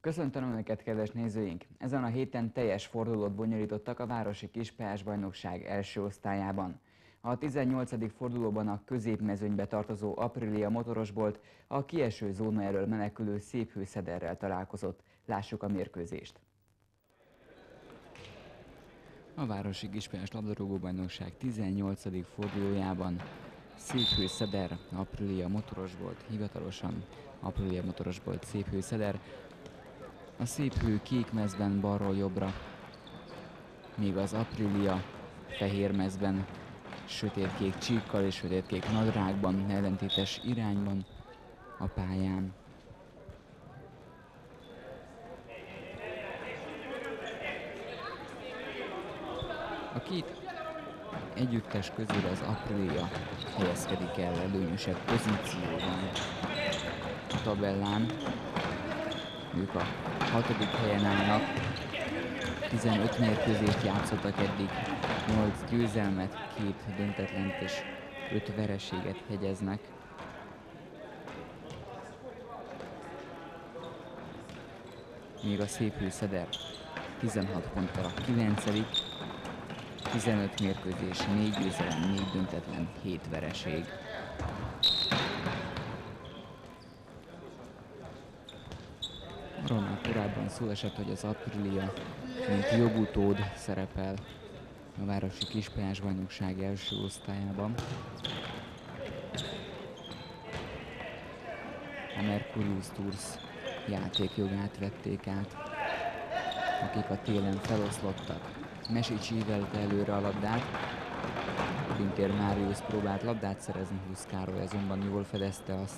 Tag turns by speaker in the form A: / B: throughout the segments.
A: Köszöntöm Önöket, kedves nézőink! Ezen a héten teljes fordulót bonyolítottak a Városi Kispályás Bajnokság első osztályában. A 18. fordulóban a középmezőnybe tartozó Aprilia motorosbolt a kieső zóna elől menekülő Széphőszederrel találkozott. Lássuk a mérkőzést! A Városi Kispályás labdarúgó bajnokság 18. fordulójában Széphőszeder, Aprilia motorosbolt, hivatalosan Aprilia motorosbolt Széphőszeder. A Széphő kék mezben balról jobbra, míg az Aprilia fehér mezben sötétkék csíkkal és sötétkék nadrágban, ellentétes irányban a pályán. A két együttes közül az Aprilia helyezkedik el előnyösebb pozícióban a tabellán. Ők a 6. helyen állnak, 15 mérkőzést játszottak eddig, 8 győzelmet, 2 döntetlent és 5 vereséget hegyeznek. Míg a Széphőszeder 16 ponttal a 9. 15 mérkőzés, 4 győzelem, 4 döntetlen, 7 vereség. Arról már korábban szó esett, hogy az Aprilia, mint jogutód szerepel a Városi Kispályás Bajnokság első osztályában. A Mercurius Tours játékjogát vették át, akik a télen feloszlottak. Mesicsi ívelte előre a labdát, Pintér Máriusz próbált labdát szerezni, Husz Károly azonban jól fedezte azt.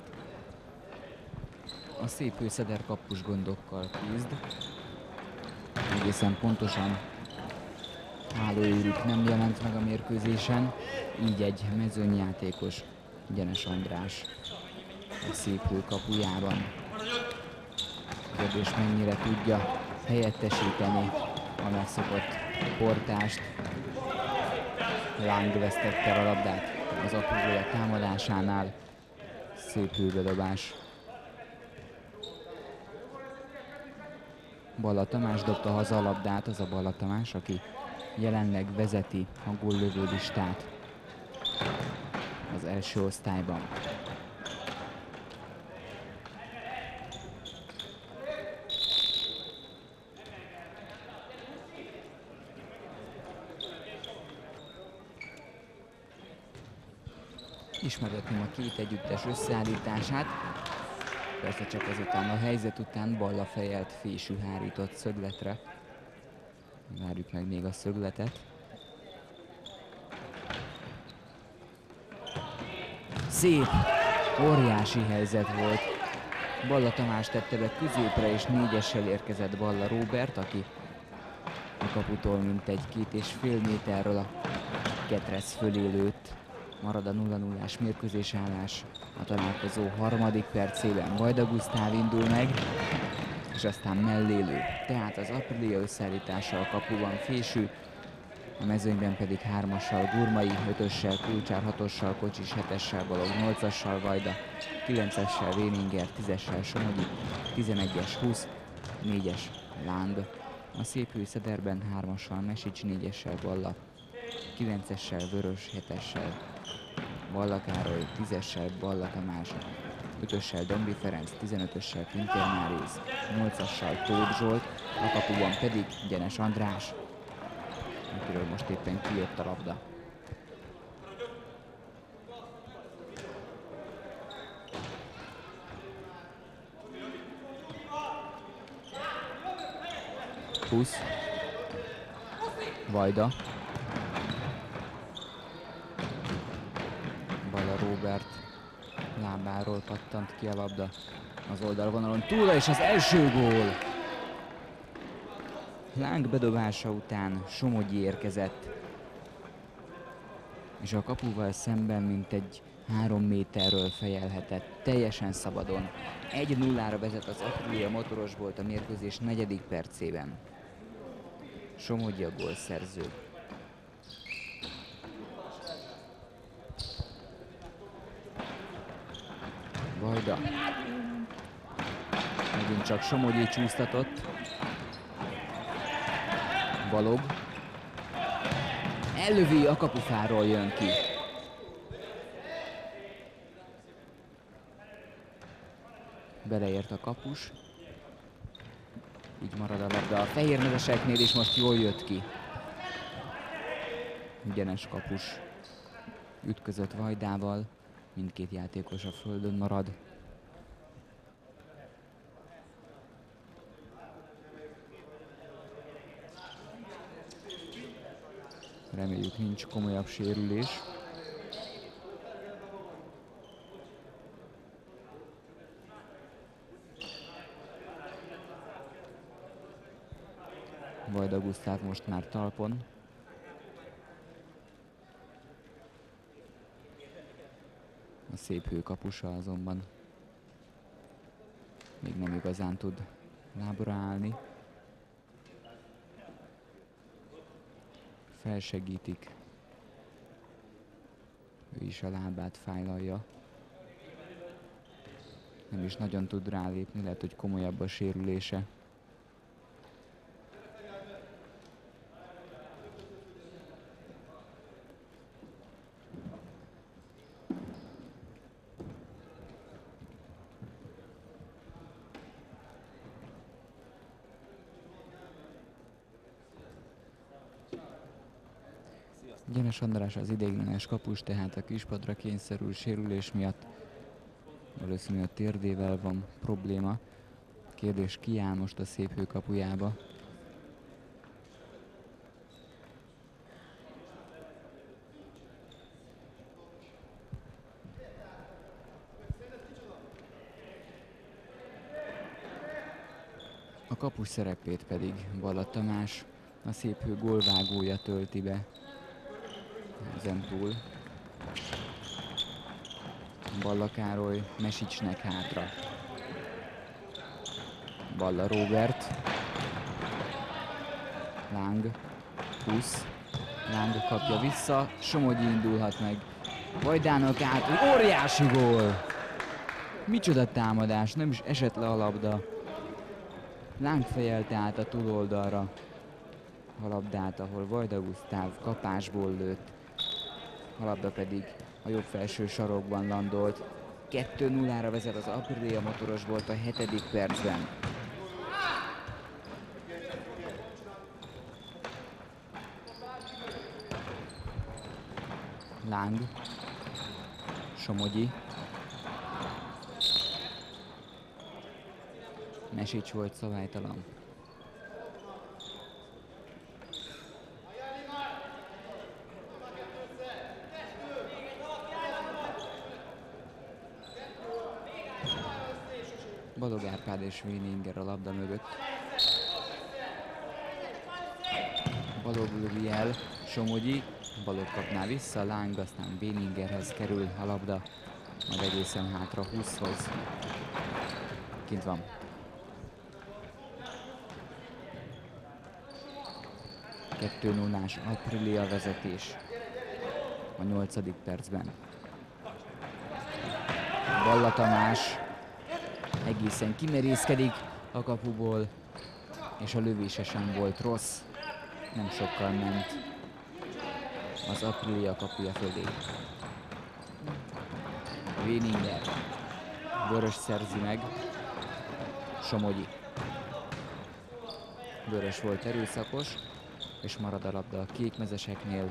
A: A Széphőszeder kapus gondokkal küzd. Egészen pontosan hálóőrük nem jelent meg a mérkőzésen, így egy mezőnyjátékos, Gyenes András a Széphő kapujában. Kérdés, mennyire tudja helyettesíteni a megszokott portást. Lang vesztette el a labdát az Aprilia támadásánál. Széphő bedobás. Balla Tamás dobta haza a labdát, az a Balla Tamás, aki jelenleg vezeti a góllövő listát az első osztályban. Ismertetném a két együttes összeállítását. Persze csak ezután a helyzet után Balla fejelt Fésű hárított szögletre. Várjuk meg még a szögletet. Szép, óriási helyzet volt. Balla Tamás tette be középre, és 4-essel érkezett Balla Róbert, aki a kaputól mintegy 2,5 méterről a ketrec fölé lőtt. Marad a 0-0-ás mérkőzésállás. A találkozó harmadik percében Vajda Gusztáv indul meg, és aztán mellélő. Tehát az Aprilia összeállítása a kapuban Fésű, a mezőnyben pedig 3-assal Gurmai, 5-össel Kulcsár, 6-ossal Kocsis, 7-essel Balog, 8-assal Vajda, 9-essel Véninger, 10-essel Somogyi, 11-es Husz, 4-es Láng. A Széphőszederben 3-assal Mesics, 4-essel Balla, 9-essel Vörös, 7-essel Balla Károly, 10-essel Balla Tamás, 5-össel Dombri Ferenc, 15-össel Pintér Máriusz, 8-assal Tóth Zsolt, a kapuban pedig Gyenes András, akiről most éppen kijött a labda. Husz, Vajda, Balla Róbert lábáról pattant ki a labda az oldalvonalon túlra, és az első gól! Láng bedobása után Somogyi érkezett, és a kapuval szemben mintegy 3 méterről fejelhetett, teljesen szabadon. 1-0-ra vezet az Aprilia motorosbolt a mérkőzés 4. percében. Somogyi a gólszerző. Vajda Megint csak Somogyi csúsztatott. Balog. Ellövi, a kapufáról jön ki. Beleért a kapus. Így marad a labda a fehérneveseknél, és most jól jött ki. Ugyanes kapus ütközött Vajdával. Mindkét játékos a földön marad. Reméljük, nincs komolyabb sérülés. Vajda Gusztáv most már talpon. A szép hőkapusa azonban még nem igazán tud lábra állni. Felsegítik. Ő is a lábát fájlalja. Nem is nagyon tud rálépni, lehet, hogy komolyabb a sérülése. Gyenes András az ideiglenes kapus, tehát a kispadra kényszerül sérülés miatt. Valószínű a térdével van probléma. Kérdés, ki áll most a szép hőkapujába? A kapus szerepét pedig Balla Tamás, a szép hő gólvágója tölti be. Ezen túl Balla Károly Mesicsnek hátra. Balla Róbert. Láng. Husz. Láng kapja vissza. Somogyi indulhat meg. Vajdának át. Óriási gól! Micsoda támadás, nem is esett le a labda. Láng fejelte át a túloldalra a labdát, ahol Vajda Gusztáv kapásból lőtt. A labda pedig a jobb felső sarokban landolt. 2-0-ra vezet az Aprilia Motorosbolt a 7. percben. Láng. Somogyi. Mesics volt szabálytalan. Balog Árpád és Wieninger a labda mögött. Balog lövi el, Somogyi, Balog kapná vissza, Láng, aztán Wieningerhez kerül a labda, majd egészen hátra Huszhoz. Kint van. Kettő 0-ás Aprilia vezetés a 8. percben. Balla Tamás egészen kimerészkedik a kapuból, és a lövése sem volt rossz. Nem sokkal ment az Aprilia kapuja fölé. Wieninger. Vörös szerzi meg. Somogyi. Vörös volt erőszakos, és marad a labda a kékmezeseknél.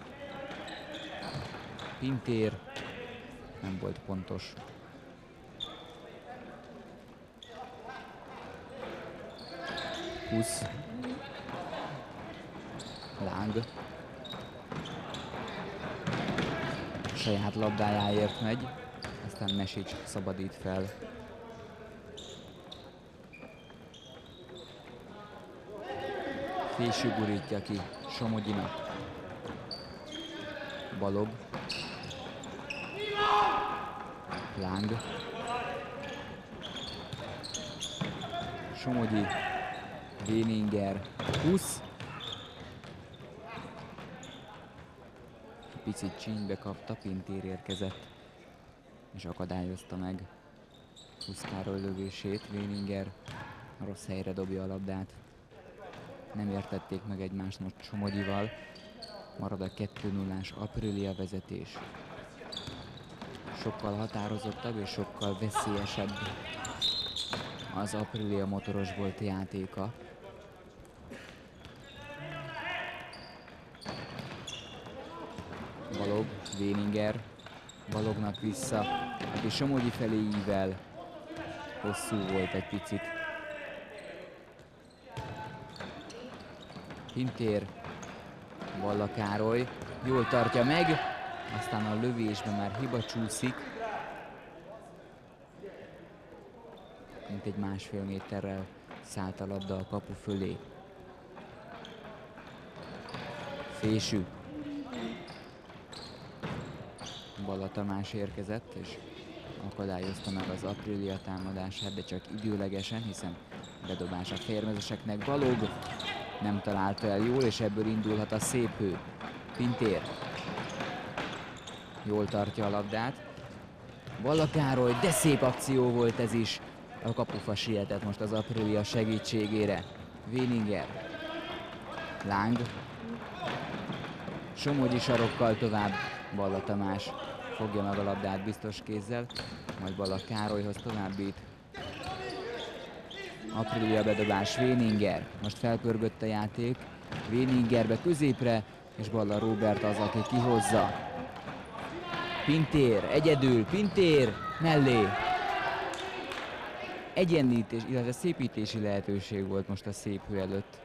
A: Pintér nem volt pontos. Husz. Láng. Saját labdájáért megy, aztán Mesics szabadít fel. Késő gurítja ki Somogyinak. Balog. Láng. Somogyi. Wieninger. Husz. Picit csínybe kapta, Pintér érkezett, és akadályozta meg. Huszkároly lövését. Véninger rossz helyre dobja a labdát. Nem értették meg egymást most Somogyival. Marad a 2-0-ás Aprilia vezetés. Sokkal határozottabb és sokkal veszélyesebb az Aprilia motorosbolt játéka. Balog, Véninger, Balognak vissza, aki Somogyi felé ível. Hosszú volt egy picit. Pintér, Balla Károly, jól tartja meg, aztán a lövésben már hiba csúszik. Mint egy 1,5 méterrel szállt a labda a kapu fölé. Fésű. Balla Tamás érkezett, és akadályozta meg az Aprilia támadását, de csak időlegesen, hiszen bedobás a férmezeseknek. Balog nem találta el jól, és ebből indulhat a szép hő. Pintér jól tartja a labdát. Balla Károly, de szép akció volt ez is. A kapufa sietett most az Aprilia segítségére. Véninger, Láng, Somogyi sarokkal tovább. Balla Tamás fogja meg a labdát biztos kézzel, majd Balla Károlyhoz továbbít. Aprilia bedobás, Véninger, most felpörgött a játék. Véningerbe középre, és Balla Róbert az, aki kihozza. Pintér, egyedül, Pintér mellé. Egyenlítés, illetve szépítési lehetőség volt most a szép hő előtt.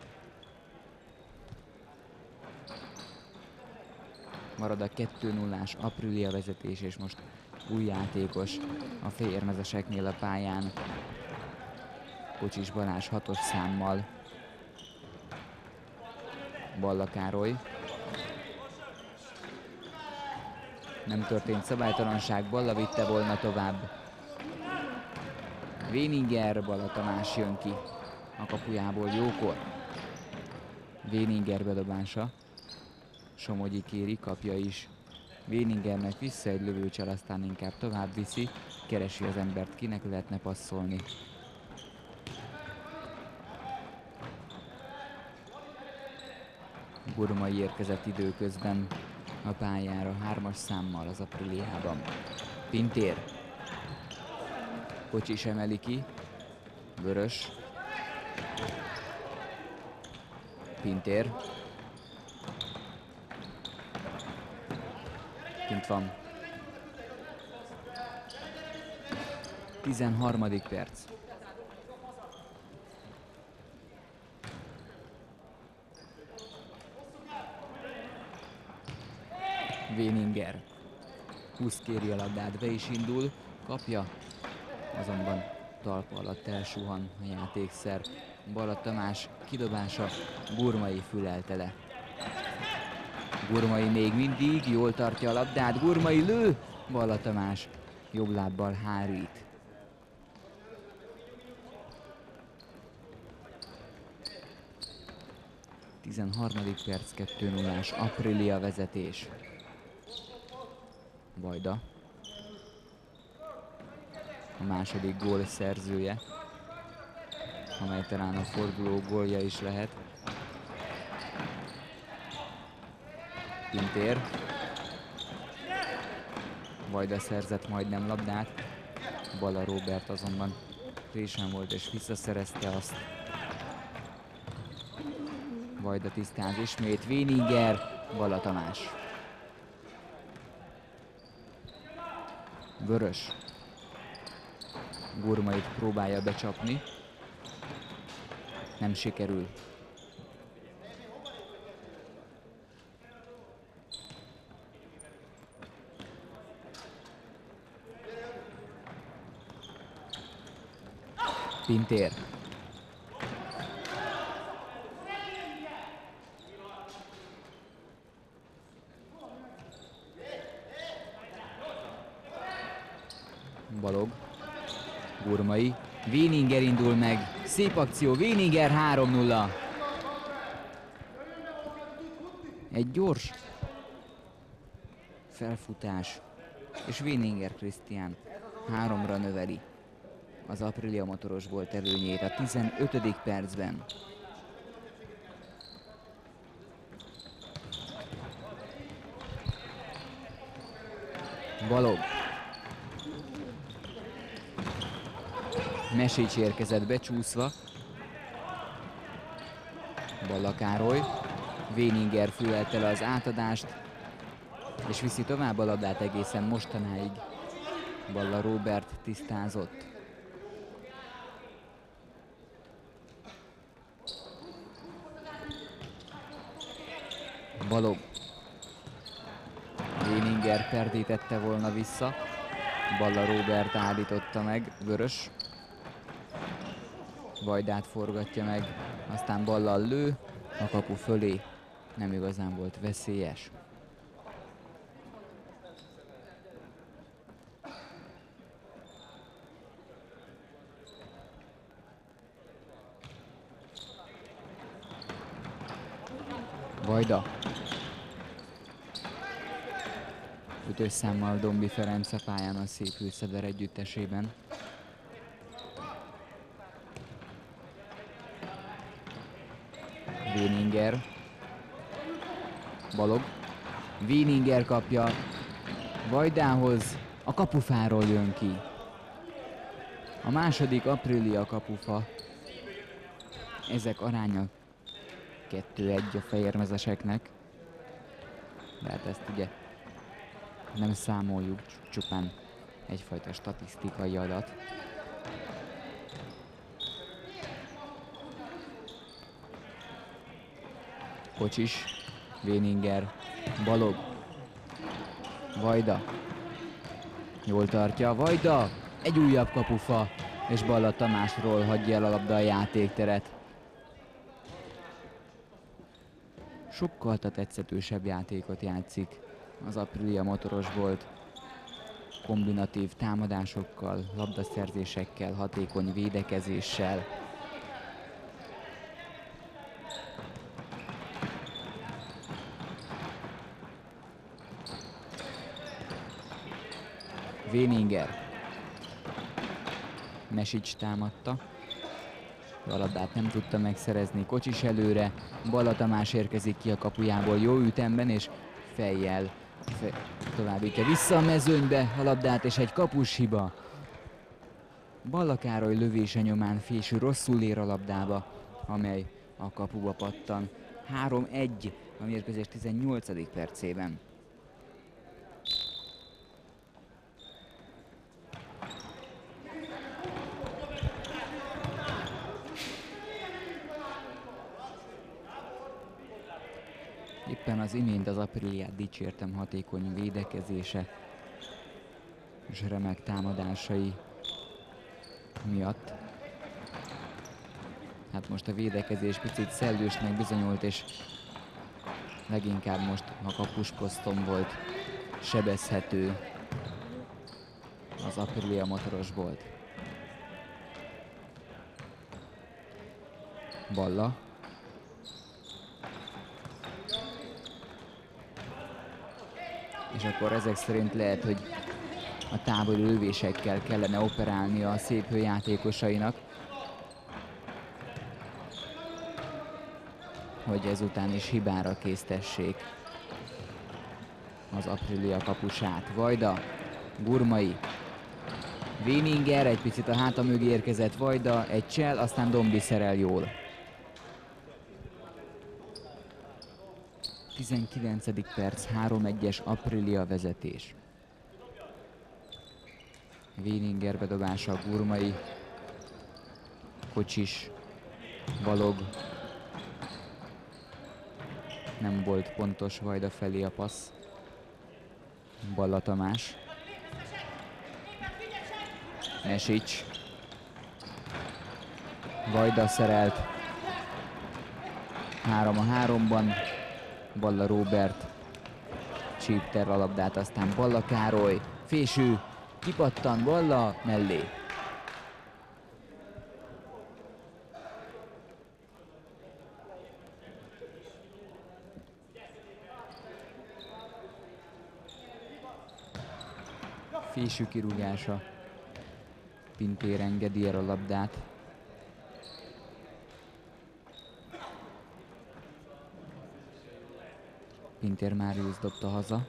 A: Marad a 2-0-ás Aprilia vezetés, és most új játékos a fehérmezeseknél a pályán. Kocsis Balázs 6-os számmal. Balla Károly. Nem történt szabálytalanság, Balla vitte volna tovább. Véninger, Balla Tamás jön ki a kapujából jókor. Véninger bedobása. Somogyi kéri, kapja is. Véningernek vissza egy lövőcsel, aztán inkább tovább viszi. Keresi az embert, kinek lehetne passzolni. Gurmai érkezett időközben a pályára 3-as számmal az Apriliában. Pintér. Kocsis emeli ki. Vörös. Pintér. Kint van. 13. perc. Véninger. Husz kéri a labdát, be is indul, kapja, azonban talpa alatt elsuhan a játékszer. Balla Tamás kidobása, Gurmai fülelte le. Gurmai még mindig jól tartja a labdát, Gurmai lő, Balla Tamás jobb lábbal hárít. – 13. perc, 2-0-ás Aprilia vezetés. Vajda. A második gól szerzője, amely talán a forduló gólja is lehet. Pintér. Vajda szerzett majdnem labdát. Balla Róbert azonban résen volt és visszaszerezte azt. Vajda tisztáz ismét, Véninger, Balla Tamás. Vörös. Gurmait próbálja becsapni. Nem sikerül. Pintér. Balog. Gurmai. Véninger indul meg. Szép akció. Véninger 3-0. Egy gyors felfutás. És Véninger Krisztián 3-ra növeli. az Aprilia Motoros volt előnyét a 15. percben. Balogh. Mesics érkezett becsúszva. Balla Károly. Wieninger fülelte le az átadást, és viszi tovább a labdát egészen mostanáig. Balla Róbert tisztázott. Balogh. Wieninger perdítette volna vissza. Balla Róbert állította meg, vörös. Vajdát forgatja meg, aztán Ballal lő, a kapu fölé. Nem igazán volt veszélyes. Vajda. Ütősszámmal Dombi Ferenc a pályán a Szépkőszeder együttesében. Wieninger. Balogh. Wieninger kapja. Vajdához. A kapufáról jön ki. A második Aprilia kapufa. Ezek aránya 2-1 a fehérmezeseknek. De hát ezt ugye nem számoljuk, csupán egyfajta statisztikai adat. Kocsis, Wieninger, Balogh, Vajda. Jól tartja, Vajda! Egy újabb kapufa, és Balla Tamásról hagyja el a labda a játékteret. Sokkal tetszetősebb játékot játszik az Aprilia Motoros volt. Kombinatív támadásokkal, labdaszerzésekkel, hatékony védekezéssel. Wieninger. Mesics támadta. A labdát nem tudta megszerezni. Kocsis előre. Balla Tamás érkezik ki a kapujából jó ütemben, és fejjel továbbítja vissza a mezőnybe a labdát, és egy kapus hiba. Balla Károly lövése nyomán Fésű rosszul ér a labdába, amely a kapuba pattan. 3-1 a mérkőzés 18. percében. Éppen az imént az Apriliát dicsértem hatékony védekezése és remek támadásai miatt. Hát most a védekezés picit szellősnek bizonyult, és leginkább most a kapusposzton volt sebezhető az Aprilia Motoros volt. Balla. És akkor ezek szerint lehet, hogy a távoli lövésekkel kellene operálnia a Széphő játékosainak, hogy ezután is hibára késztessék az Aprilia kapusát. Vajda, Gurmai, Wieninger, egy picit a háta mögé érkezett Vajda, egy csel, aztán Dombi szerel jól. 19. perc, 3-1-es Aprilia vezetés. Wieninger bedobása, Gurmai, Kocsis, Balogh. Nem volt pontos Vajda felé a passz. Balla Tamás. Mesics. Vajda szerelt. 3-3-ban. Balla Róbert csípte a labdát, aztán Balla Károly, Fésű, kipattan Balla mellé. Fésű kirúgása Pintér engedi el a labdát. Pintér Máriusz dobta haza.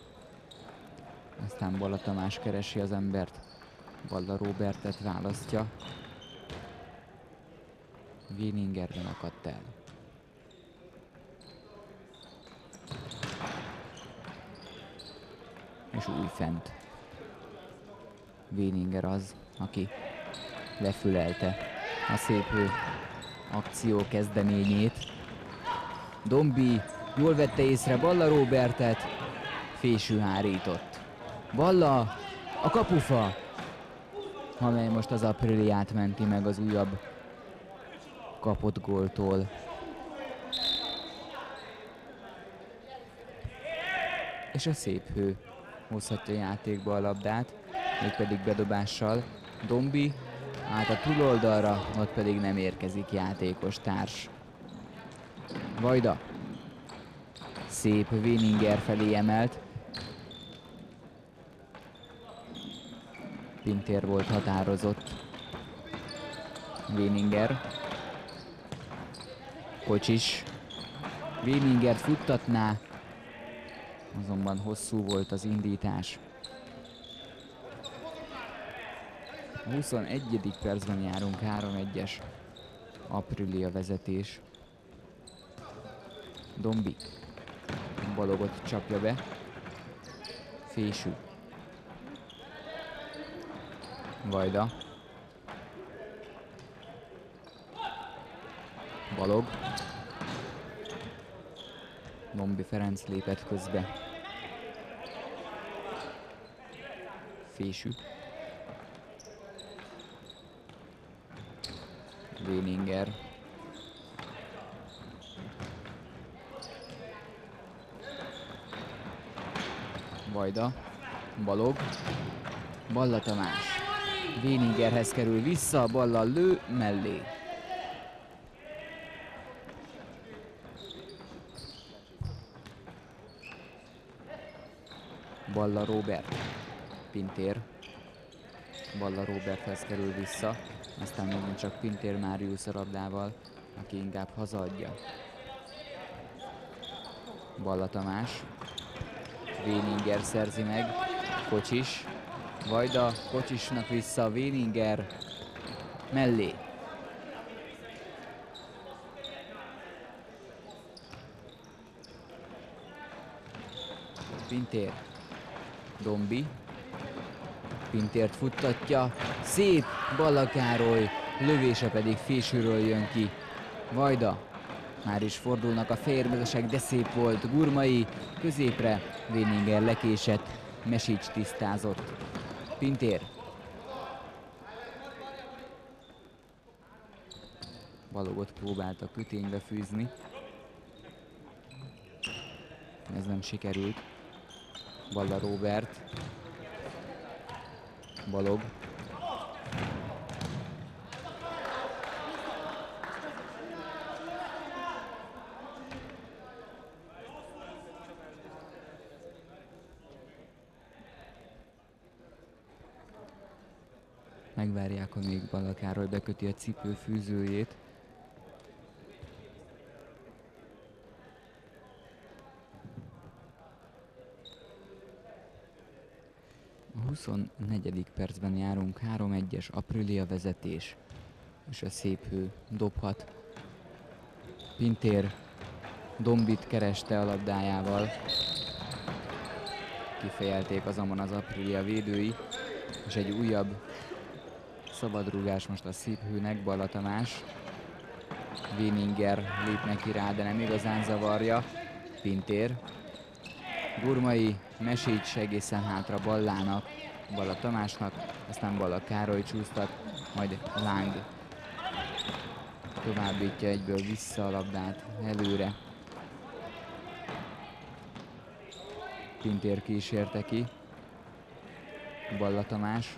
A: Aztán Balla Tamás keresi az embert. Balla Róbertet választja. Wieningerben akadt el. És újfent. Wieninger az, aki lefülelte a szép hő akció kezdeményét. Dombi jól vette észre Balla Róbertet, fésű hárított. Balla a kapufa, amely most az Apriliát menti meg az újabb kapott góltól. És a szép hő hozhatja játékba a labdát, mégpedig bedobással. Dombi át a túloldalra, ott pedig nem érkezik játékos társ. Vajda szép Wieninger felé emelt. Pintér volt határozott. Wieninger. Kocsis. Wieningert futtatná, azonban hosszú volt az indítás. A 21. percben járunk, 3-1-es Aprilia vezetés. Dombi Balogot csapja be. Fésű. Vajda. Balog. Dombi Ferenc lépett közbe. Fésű. Wieninger. Vajda. Balog. Balla Tamás. Wieningerhez kerül vissza, Balla lő mellé. Balla Róbert. Pintér. Balla Róberthez kerül vissza. Aztán megint csak Pintér Máriusz a labdával, aki inkább hazaadja. Balla Tamás. Wieninger szerzi meg. Kocsis. Vajda Kocsisnak vissza, Wieninger mellé. Pintér. Dombi. Pintért futtatja. Szép Balla Károly, lövése pedig fésűről jön ki. Vajda. Már is fordulnak a fehérmezesek, de szép volt. Gurmai középre. Wieninger lekésett. Mesics tisztázott. Pintér. Balogot próbálta köténybe fűzni. Ez nem sikerült. Balla Róbert. Balog. Megvárják, amíg Balla Károly beköti a cipő fűzőjét. A 24. percben járunk, 3-1-es Aprilia vezetés, és a szép hő dobhat. Pintér Dombit kereste a labdájával. Kifejelték azonban az Aprilia védői, és egy újabb szabadrúgás most a szép hőnek. Balla Tamás. Wieninger lép neki rá, de nem igazán zavarja. Pintér. Gurmai, Mesics egészen hátra Ballának, Balla Tamásnak, aztán Balla Károly csúsztat, majd Láng továbbítja egyből vissza a labdát előre. Pintér kísérte ki. Balla Tamás.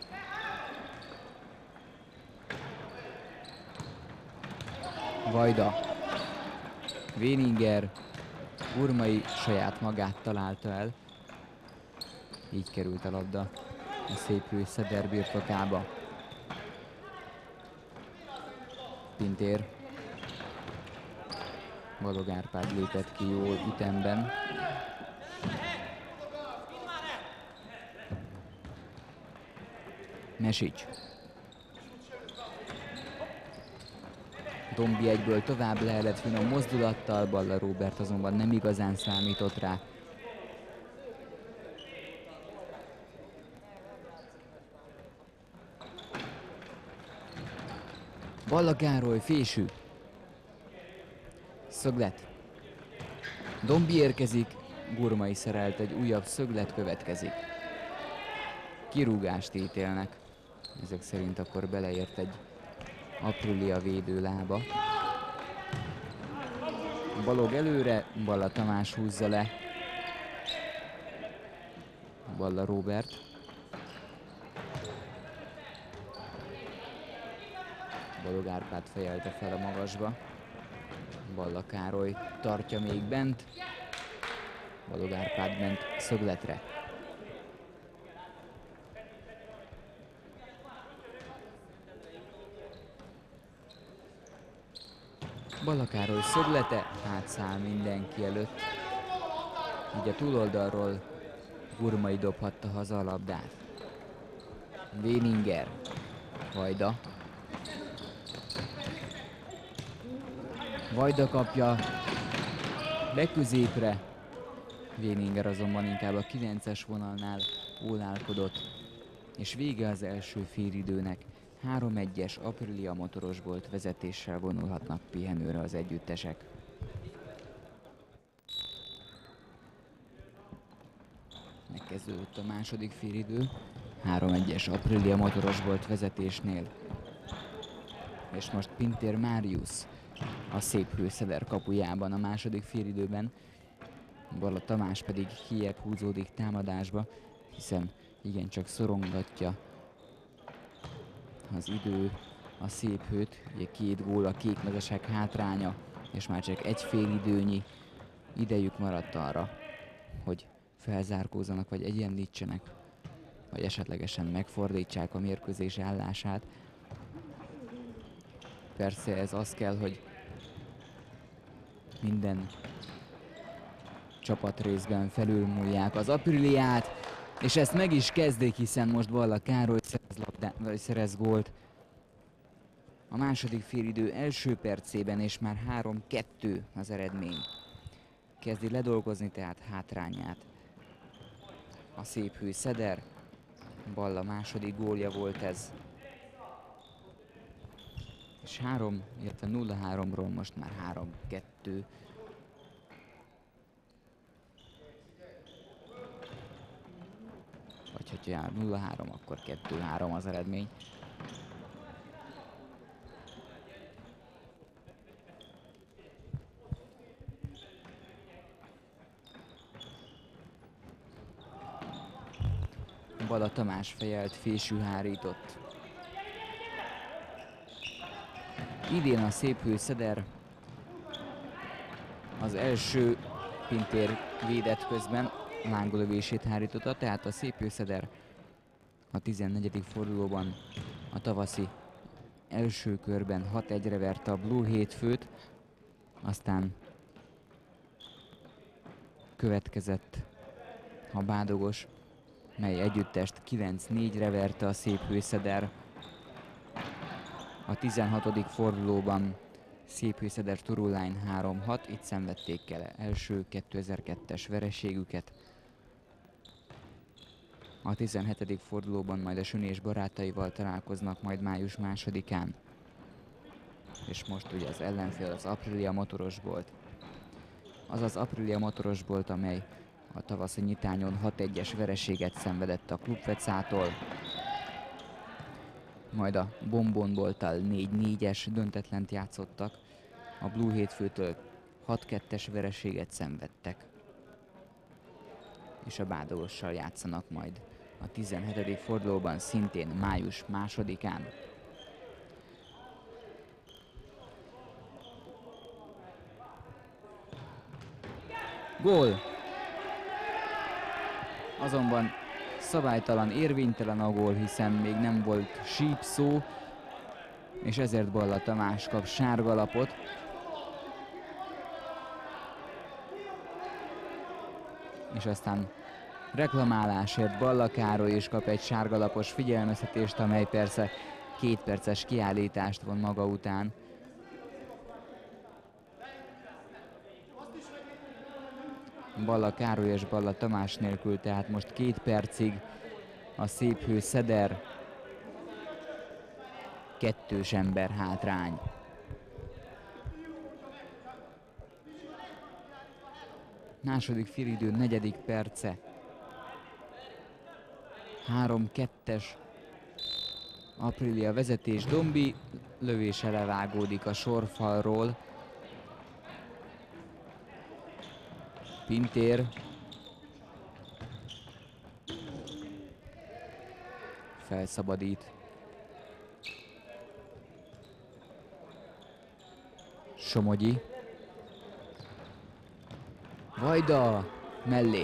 A: Vajda. Wieninger. Gurmai saját magát találta el. Így került a labda a szép hő Szeder birtokába. Pintér. Balog Árpád lépett ki jól ütemben. Mesics. Dombi egyből tovább lehetett finom mozdulattal, Balla Róbert azonban nem igazán számított rá. Balla Károly, fésű. Szöglet. Dombi érkezik, Gurmai szerelt, egy újabb szöglet következik. Kirúgást ítélnek. Ezek szerint akkor beleért egy Aprilia védő lába. Balog előre, Balla Tamás húzza le. Balla Róbert. Balog Árpád fejelte fel a magasba. Balla Károly tartja még bent. Balog Árpád ment szögletre. Balla Károly szöglete, átszáll mindenki előtt. Így a túloldalról Gurmai dobhatta haza a labdát. Véninger. Vajda. Vajda kapja be középre. Véninger azonban inkább a 9-es vonalnál ólálkodott. És vége az első félidőnek. 3-1-es Aprilia motorosbolt vezetéssel vonulhatnak pihenőre az együttesek. Megkezdődött a második félidő. 3-1-es Aprilia motorosbolt vezetésnél. És most Pintér Máriusz a Széphőszeder kapujában a második félidőben. Balla Tamás pedig hiebb húzódik támadásba, hiszen igencsak szorongatja az idő a Széphőt. Ugye 2 gól a kékmezesek hátránya, és már csak egy félidőnyi idejük maradt arra, hogy felzárkózzanak, vagy egyenlítsenek, vagy esetlegesen megfordítsák a mérkőzés állását. Persze ez az kell, hogy minden csapatrészben felülmúlják az Apriliát, és ezt meg is kezdik, hiszen most Balla Károly szerez gólt a második félidő első percében, és már 3-2 az eredmény. Kezdi ledolgozni tehát hátrányát a Széphőszeder. Balla második gólja volt ez. És 0-3-ról most már 3-2. Vagy hogyha jár 0-3, akkor 2-3 az eredmény. Balla Tamás fejelt, fésű hárított. Idén a Széphőszeder az első Pintér védett közben lángolövését hárította, tehát a Széphőszeder a 14. fordulóban a tavaszi első körben 6-1-re verte a Blue Hétfőt, aztán következett a Bádogos, mely együttest 9-4-re verte a Széphőszeder. A 16. fordulóban Széphőszeder Turulány 3-6, itt szenvedték el első 2002-es vereségüket. A 17. fordulóban majd a Sünés barátaival találkoznak majd május 2-án. És most ugye az ellenfél az Aprilia motorosbolt. Az az Aprilia motorosbolt, amely a tavaszi nyitányon 6-1-es vereséget szenvedett a Klubfecától. Majd a Bombonbolttal 4-4-es döntetlent játszottak. A Blue Hétfőtől 6-2-es vereséget szenvedtek. És a Bádogossal játszanak majd a 17. fordulóban, szintén május 2-án. Gól! Azonban szabálytalan, érvénytelen a gól, hiszen még nem volt sípszó. és ezért Balla Tamás kap sárgalapot. És aztán reklamálásért Balla Károly is kap egy sárgalapos figyelmeztetést, amely persze 2 perces kiállítást von maga után. Balla Károly és Balla Tamás nélkül, tehát most 2 percig a Széphő Szeder 2-s ember hátrány. Második félidő 4. perce. 3-2-es Aprilia vezetés. Dombi lövése levágódik a sorfalról. Pintér felszabadít. Somogyi. Vajda mellé.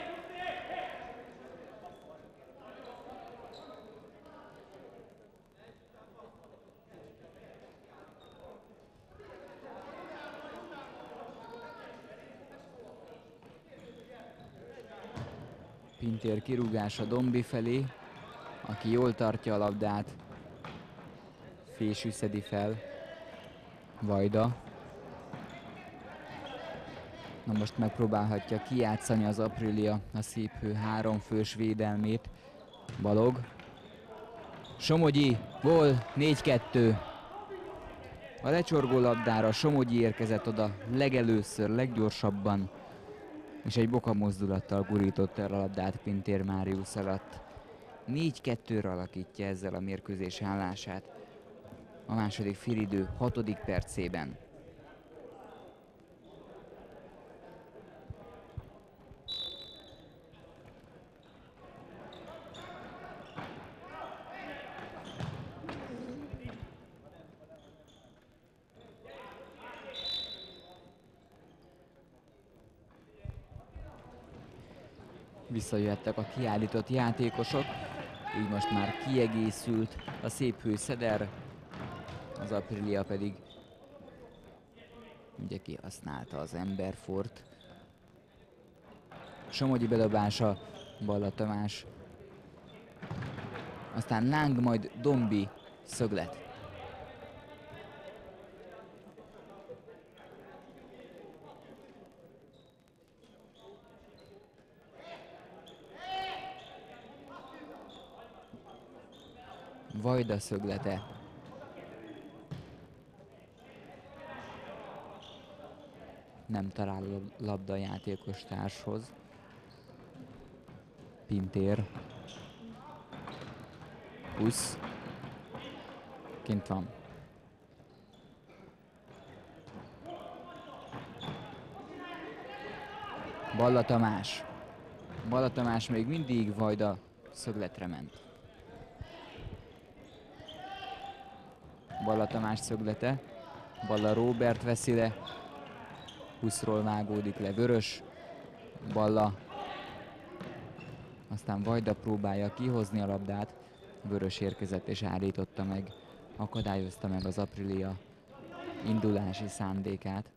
A: Pintér kirúgása Dombi felé, aki jól tartja a labdát. Fésű szedi fel. Vajda. Na most megpróbálhatja kijátszani az Aprilia a Széphő 3 fős védelmét. Balog. Somogyi, gól, 4-2. A lecsorgó labdára Somogyi érkezett oda legelőször, leggyorsabban, és egy boka mozdulattal gurította el a labdát Pintér Máriusz alatt. 4-2-re alakítja ezzel a mérkőzés állását a második félidő 6. percében. Visszajöhettek a kiállított játékosok, így most már kiegészült a Széphő Szeder, az Aprilia pedig ugye kihasználta az emberfort. Somogyi bedobása, Balla Tamás, aztán Láng, majd Dombi, szöglet. Vajda szöglete. Nem talál labda a játékos társhoz. Pintér. Pusz. Kint van. Balla Tamás. Balla Tamás még mindig Vajda szögletre ment. Balla Tamás szöglete, Balla Róbert veszi le, Huszról vágódik le Vörös, Balla, aztán Vajda próbálja kihozni a labdát, Vörös érkezett és állította meg, akadályozta meg az Aprilia indulási szándékát.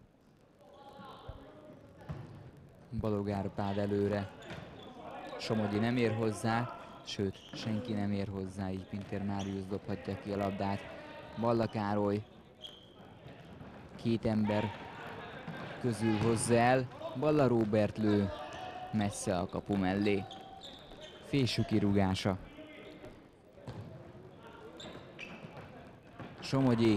A: Balog Árpád előre, Somogyi nem ér hozzá, sőt, senki nem ér hozzá, így Pintér Máriusz dobhatja ki a labdát. Balla Károly 2 ember közül hozza el, Balla Róbert lő messze a kapu mellé. Fésű kirúgása. Somogyi,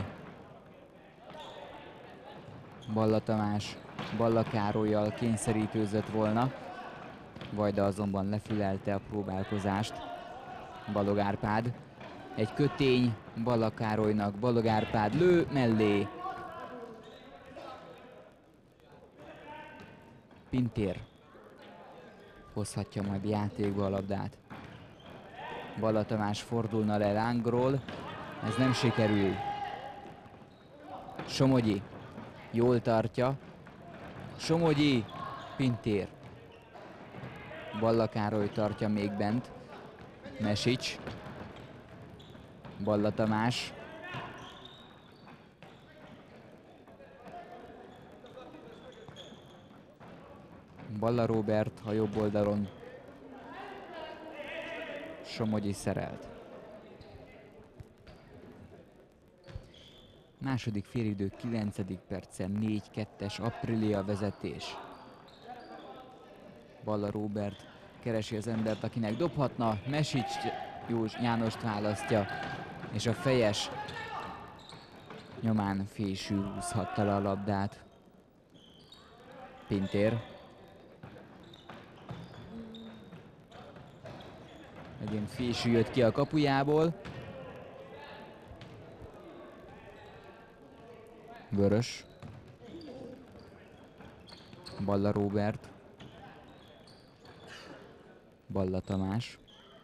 A: Balla Tamás, Balla Károllyal kényszerítőzött volna, Vajda azonban lefülelte a próbálkozást. Balog Árpád, egy kötény Balla Károlynak, Balog Árpád lő mellé. Pintér hozhatja majd játékba a labdát. Balla Tamás fordulna le Lángról, ez nem sikerül. Somogyi jól tartja. Somogyi, Pintér. Balla Károly tartja még bent. Mesics. Balla Tamás. Balla Róbert a jobb oldalon, Somogyi szerelt. Második félidő 9. percen 4-2-es Aprilia vezetés. Balla Róbert keresi az embert, akinek dobhatna, Mesics Jánost választja, és a fejes nyomán Fésű húzhatta le a labdát. Pintér. Megint Fésű jött ki a kapujából. Vörös. Balla Róbert. Balla Tamás.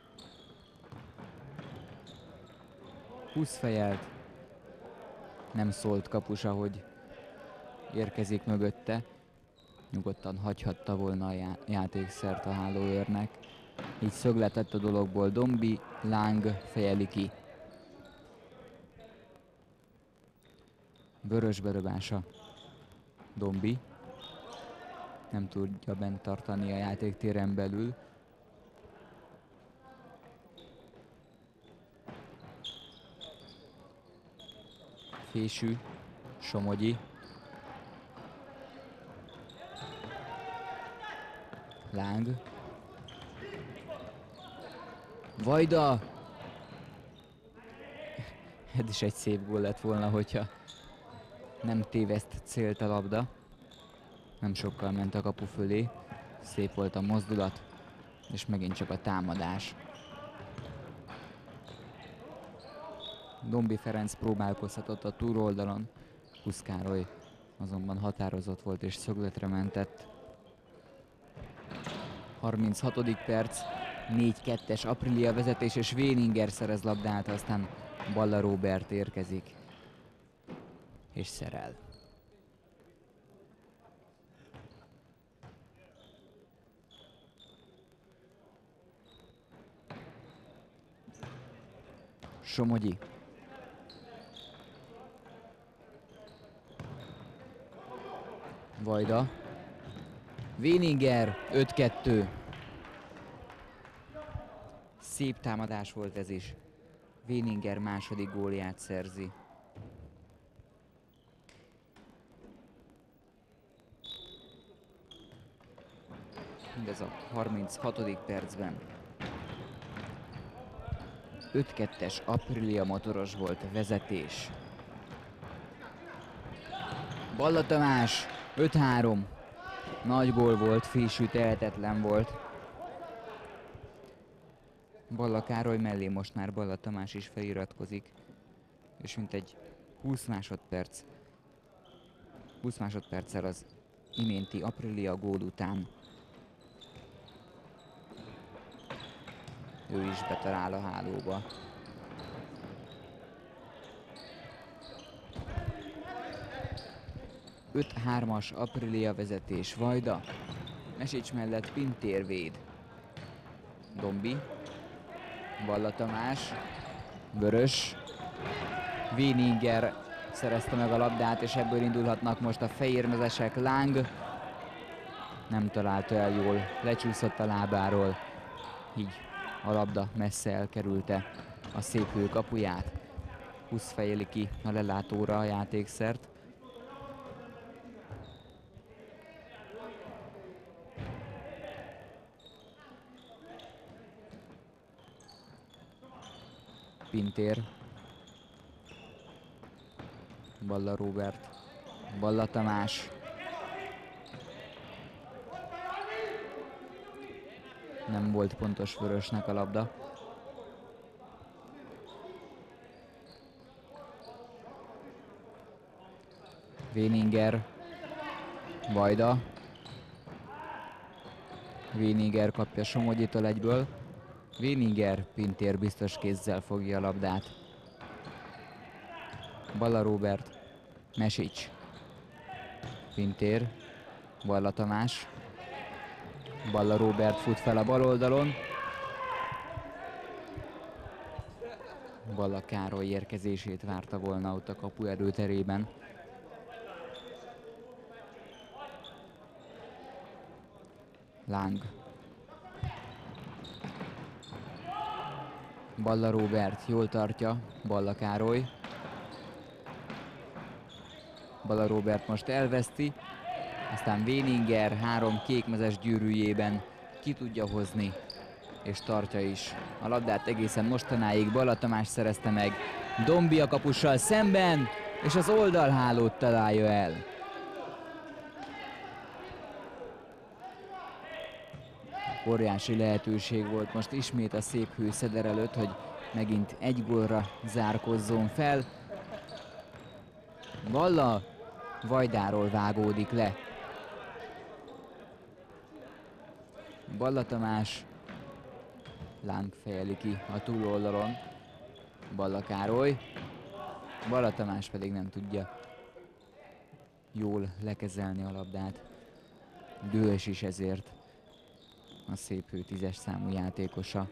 A: 20 fejelt. Nem szólt kapusa, hogy érkezik mögötte. Nyugodtan hagyhatta volna a játékszert a hálóőrnek. Így szögletett a dologból Dombi, Láng fejeli ki. Vörös berobása. Dombi. Nem tudja bent tartani a játéktéren belül. Fésű, Somogyi. Láng. Vajda! Ez is egy szép gól lett volna, hogyha nem téveszt célt a labda. Nem sokkal ment a kapu fölé. Szép volt a mozdulat, és megint csak a támadás. Dombi Ferenc próbálkozhatott a túloldalon. Husz Károly azonban határozott volt és szögletre mentett. 36. perc, 4-2-es Aprilia vezetés, és Véninger szerez labdát, aztán Balla Róbert érkezik és szerel. Somogyi. Vajda. Véninger, 5-2. Szép támadás volt ez is. Véninger második gólját szerzi. Mindez a 36. percben. 5-2-es Aprilia motoros volt vezetés. Balla Tamás, 5-3. Nagy gól volt, Fésű tehetetlen volt. Balla Károly mellé most már Balla Tamás is feliratkozik. És mintegy 20 másodperccel az iménti Aprilia gól után ő is betalál a hálóba. Öt-hármas Aprilia vezetés. Vajda. Mesics mellett Pintér véd. Dombi. Balla Tamás. Vörös. Véninger szerezte meg a labdát, és ebből indulhatnak most a fehérmezesek. Láng nem találta el jól, lecsúszott a lábáról, így a labda messze elkerülte a szép hő kapuját. 20 fejeli ki a lelátóra a játékszert. Pintér. Balla Róbert. Balla Tamás. Nem volt pontos Vörösnek a labda. Véninger. Vajda. Véninger kapja Somogyitól egyből. Véninger, Pintér biztos kézzel fogja a labdát. Balla Róbert. Mesics. Pintér. Balla Tamás. Balla Róbert fut fel a bal oldalon. Balla Károly érkezését várta volna ott a kapu előterében. Láng. Balla Róbert jól tartja, Balla Károly. Balla Róbert most elveszti, aztán Véninger 3 kékmezes gyűrűjében ki tudja hozni, és tartja is. A labdát egészen mostanáig Balla Tamás szerezte meg. Dombi a kapussal szemben, és az oldalhálót találja el. Óriási lehetőség volt most ismét a Székhő Szeder előtt, hogy megint egy gólra zárkozzon fel. Balla Vajdáról vágódik le. Balla Tamás, Láng fejeli ki a túloldalon. Balla Károly. Balla Tamás pedig nem tudja jól lekezelni a labdát. Dühös is ezért a Székhő 10-es számú játékosa.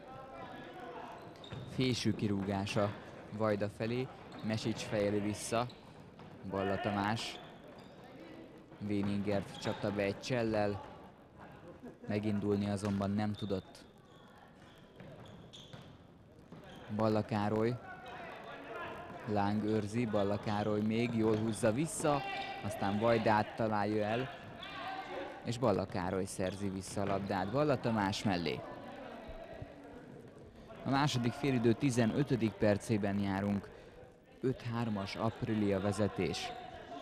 A: Fésű kirúgása Vajda felé, Mesics fejeli vissza, Balla Tamás. Véningert csapta be egy csellel, megindulni azonban nem tudott. Balla Károly. Láng őrzi, Balla Károly még jól húzza vissza, aztán Vajdát találja el, és Balla Károly szerzi vissza a labdát Balla Tamás mellé. A második félidő 15. percében járunk. 5-3-as Aprilia vezetés.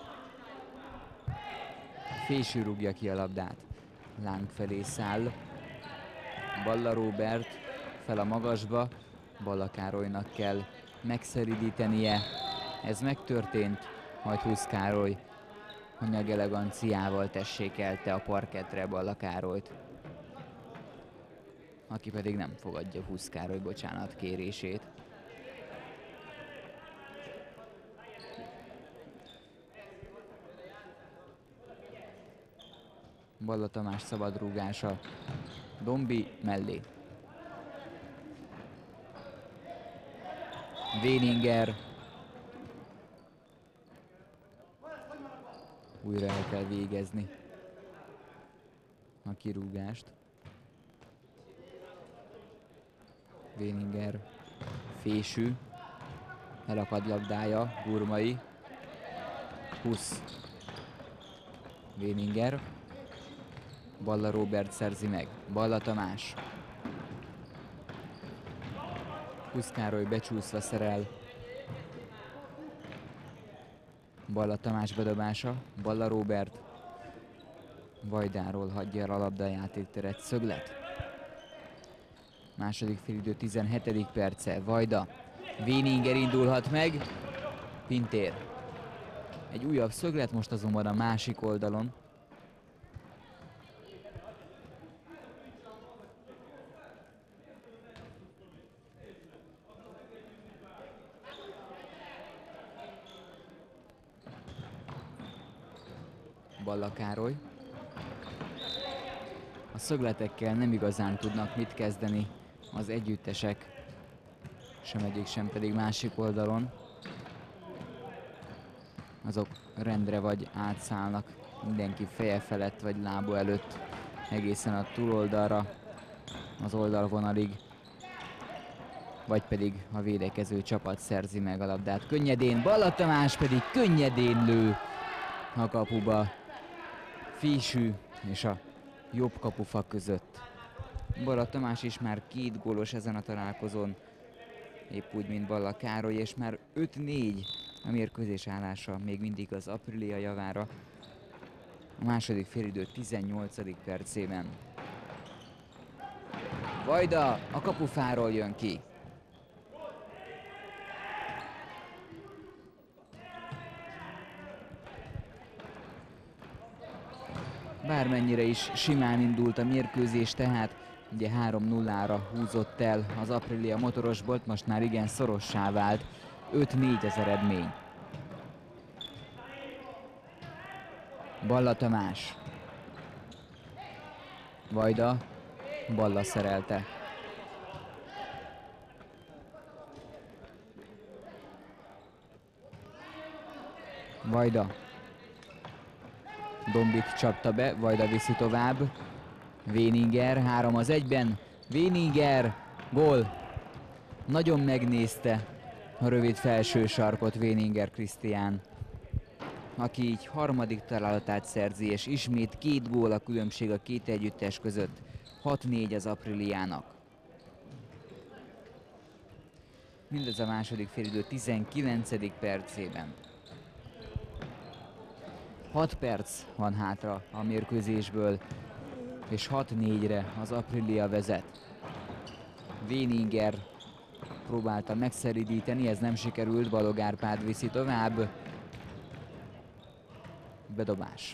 A: Fésű rúgja ki a labdát. Láng felé száll. Balla Róbert fel a magasba. Balla Károlynak kell megszeridítenie. Ez megtörtént, majd Husz Károly anyag eleganciával tessékelte a parkettre Balla Károlyt, aki pedig nem fogadja Husz Károly bocsánat kérését. Balla Tamás szabadrúgása Dombi mellé. Véninger. Újra el kell végezni a kirúgást. Véninger. Fésű. Elakad labdája, Gurmai. Husz. Véninger. Balla Róbert szerzi meg. Balla Tamás. Husz Károly becsúszva szerel. Balla Tamás bedobása. Balla Róbert Vajdáról hagyja el a labdajátékteret. Szöglet. Második félidő 17. perce. Vajda. Véninger indulhat meg. Pintér. Egy újabb szöglet, most azonban a másik oldalon. Balla Károly. A szögletekkel nem igazán tudnak mit kezdeni az együttesek, sem egyik, sem pedig másik oldalon. Azok rendre vagy átszállnak, mindenki feje felett vagy lába előtt egészen a túloldalra, az oldalvonalig, vagy pedig a védekező csapat szerzi meg a labdát könnyedén. Balla Tamás pedig könnyedén lő a kapuba. Fésű és a jobb kapufa között. Balla Tamás is már 2 gólos ezen a találkozón, épp úgy, mint Balla Károly, és már 5-4 a mérkőzés állása még mindig az Aprilia javára. A második félidő 18. percében. Vajda a kapufáról jön ki. Bármennyire is simán indult a mérkőzés, tehát ugye 3-0-ra húzott el az Aprilia motorosbolt, most már igen szorossá vált. 5-4 az eredmény. Balla Tamás. Vajda. Balla szerelte. Vajda. Dombit csapta be, Vajda viszi tovább. Wieninger 3-1-ben. Wieninger, gól. Nagyon megnézte a rövid felső sarkot Wieninger Krisztián, aki így harmadik találatát szerzi, és ismét 2 gól a különbség a két együttes között. 6-4 az Apriliának. Mindez a második félidő 19. percében. 6 perc van hátra a mérkőzésből, és 6-4-re az Aprilia vezet. Wieninger próbálta megszeridíteni, ez nem sikerült, Balog Árpád viszi tovább. Bedobás.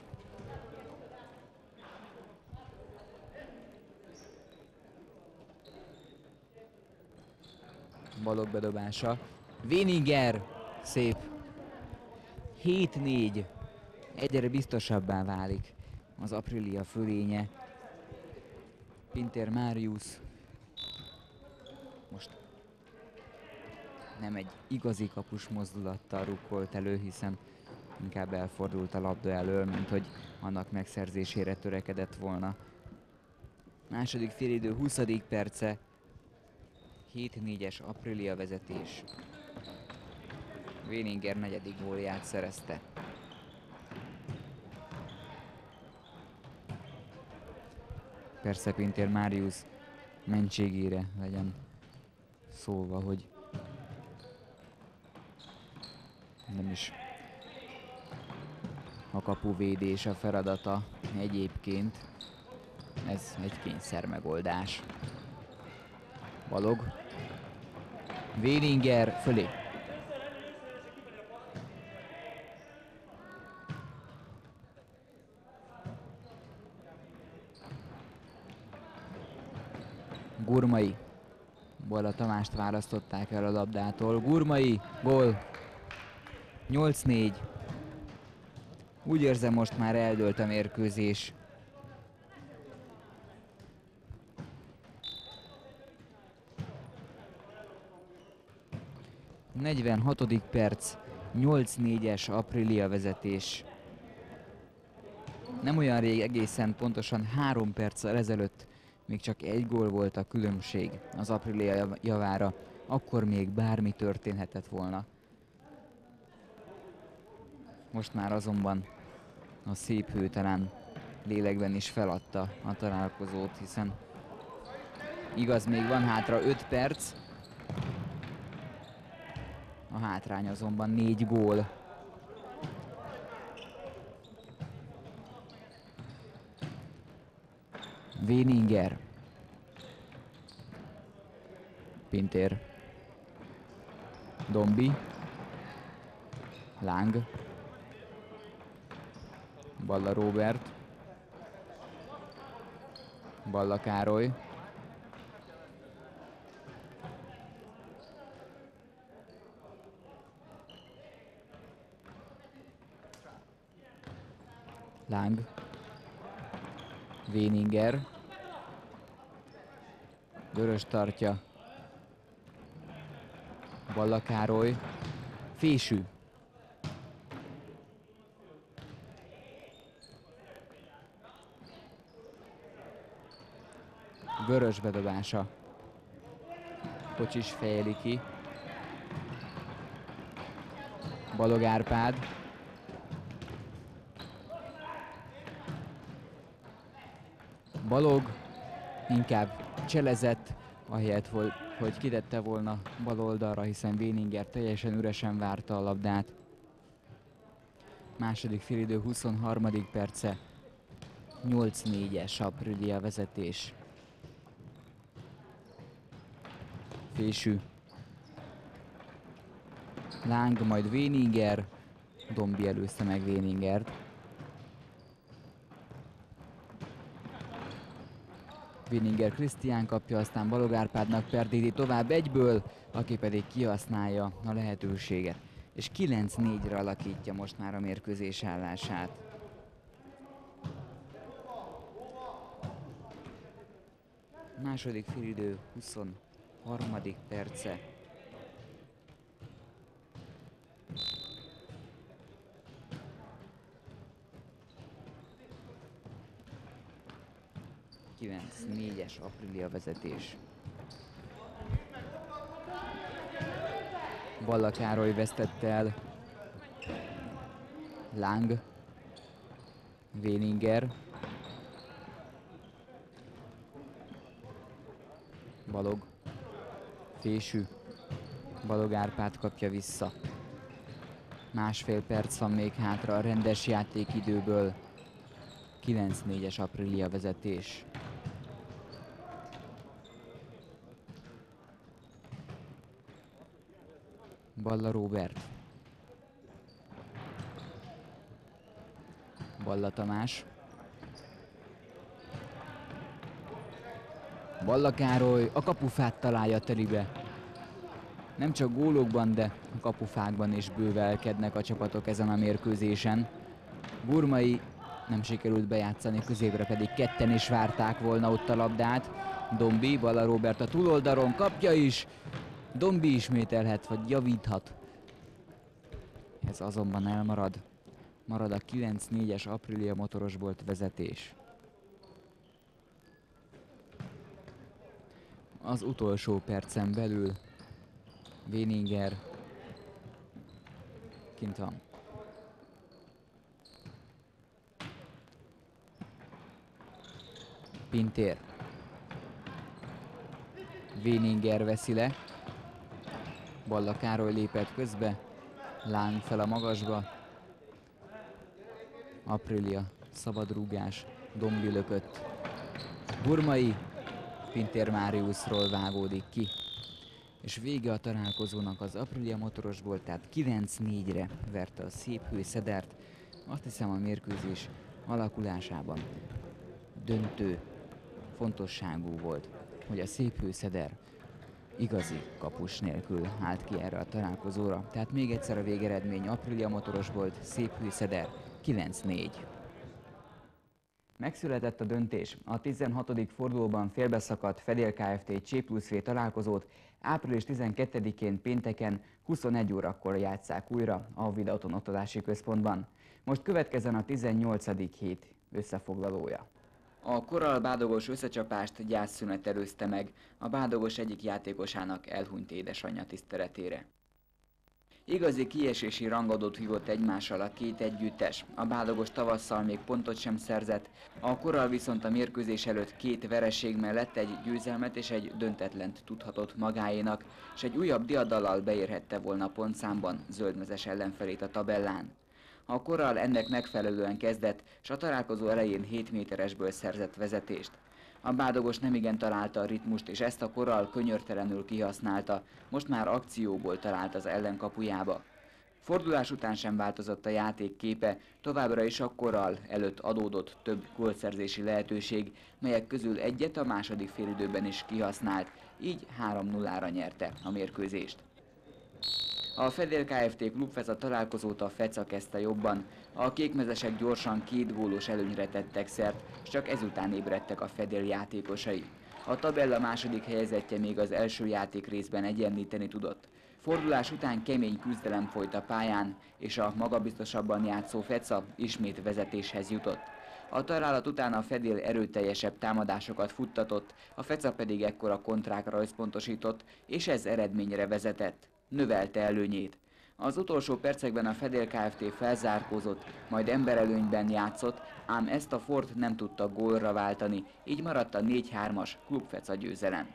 A: Balog bedobása. Wieninger, szép. 7-4. Egyre biztosabbá válik az Aprilia fölénye. Pintér Máriusz most nem egy igazi kapus mozdulattal rukkolt elő, hiszen inkább elfordult a labda elől, mint hogy annak megszerzésére törekedett volna. Második félidő 20. perce. 7-4-es Aprilia vezetés. Wieninger 4. gólját szerezte. Persze Pintér Máriusz mentségére legyen szólva, hogy nem is a kapuvédés a feladata egyébként. Ez egy kényszermegoldás. Balog. Wieninger fölé. Gurmai. Bolla Tamást választották el a labdától. Gurmai, gól. 8-4. Úgy érzem, most már eldőlt a mérkőzés. A 46. perc, 8-4-es Aprilia vezetés. Nem olyan rég, egészen pontosan 3 perccel ezelőtt még csak 1 gól volt a különbség az Aprilia javára. Akkor még bármi történhetett volna. Most már azonban a szép hő talán lélekben is feladta a találkozót, hiszen igaz, még van hátra 5 perc. A hátrány azonban 4 gól. Wieninger. Pintér. Dombi. Láng. Balla Róbert. Balla Károly. Láng. Wieninger. Vörös tartja. Balla Károly. Fésű. Vörös bedobása. Kocsis fejeli ki. Balog Árpád. Balog inkább cselezett, ahelyett, hogy kitette volna bal oldalra, hiszen Wieninger teljesen üresen várta a labdát. Második félidő 23. perce. 8-4-es Aprilia vezetés. Fésű. Láng, majd Wieninger. Dombi előzte meg Wieningert. Wieninger Krisztián kapja, aztán Balog Árpádnak perdíti tovább egyből, aki pedig kihasználja a lehetőséget. És 9-4-re alakítja most már a mérkőzés állását. Második félidő 23. perce. 9-4-es Aprilia vezetés. Balla Károly vesztette el. Láng. Véninger. Balog. Fésű. Balog Árpád kapja vissza. Másfél perc van még hátra a rendes játékidőből. 9-4-es Aprilia vezetés. Balla Róbert. Balla Tamás. Balla Károly a kapufát találja telibe. Nem csak gólokban, de a kapufákban is bővelkednek a csapatok ezen a mérkőzésen. Burmai nem sikerült bejátszani, középre pedig ketten is várták volna ott a labdát. Dombi, Balla Róbert a túloldalon kapja is. Dombi ismételhet, vagy javíthat. Ez azonban elmarad. Marad a 9-4-es Aprilia motorosbolt vezetés. Az utolsó percen belül Véninger kint van. Pintér. Véninger veszi le. Balla Károly lépett közbe. Láng fel a magasba. Aprilia, szabadrúgás, Dombi lökött. Burmai, Pintér Máriuszról vágódik ki. És vége a találkozónak, az Aprilia motorosból, tehát 9-4-re verte a Széphőszedert. Azt hiszem, a mérkőzés alakulásában döntő fontosságú volt, hogy a Széphőszeder igazi kapus nélkül állt ki erre a találkozóra. Tehát még egyszer a végeredmény: Aprilia motoros volt, Széphőszeder 9-4. Megszületett a döntés. A 16. fordulóban félbeszakadt Fedél Kft. C+V találkozót április 12-én pénteken 21 órakor játsszák újra a Videoton oktatási központban. Most következzen a 18. hét összefoglalója. A Korall-Bádogos összecsapást gyászszünet előzte meg a Bádogos egyik játékosának elhunyt édesanyja tiszteletére. Igazi kiesési rangadót vívott egymással a két együttes. A Bádogos tavasszal még pontot sem szerzett, a Korall viszont a mérkőzés előtt két vereség mellett egy győzelmet és egy döntetlent tudhatott magáénak, és egy újabb diadallal beérhette volna a pontszámban zöldmezes ellenfelét a tabellán. A Korall ennek megfelelően kezdett, s a találkozó elején 7 méteresből szerzett vezetést. A Bádogos nemigen találta a ritmust, és ezt a Korall könyörtelenül kihasználta, most már akcióból talált az ellenkapujába. Fordulás után sem változott a játék képe, továbbra is a Korall előtt adódott több gólszerzési lehetőség, melyek közül egyet a második félidőben is kihasznált, így 3-0-ra nyerte a mérkőzést. A Fedél Kft. Klubfeca találkozót a Feca kezdte jobban. A kékmezesek gyorsan 2 gólos előnyre tettek szert, és csak ezután ébredtek a Fedél játékosai. A tabella második helyezettje még az első játék részben egyenlíteni tudott. Fordulás után kemény küzdelem folyt a pályán, és a magabiztosabban játszó Feca ismét vezetéshez jutott. A találat után a Fedél erőteljesebb támadásokat futtatott, a Feca pedig ekkor a kontrákra összpontosított, és ez eredményre vezetett. Növelte előnyét. Az utolsó percekben a Fedél Kft. Felzárkózott, majd emberelőnyben játszott, ám ezt a Ford nem tudta gólra váltani, így maradt a 4-3-as Klubfeca győzelem.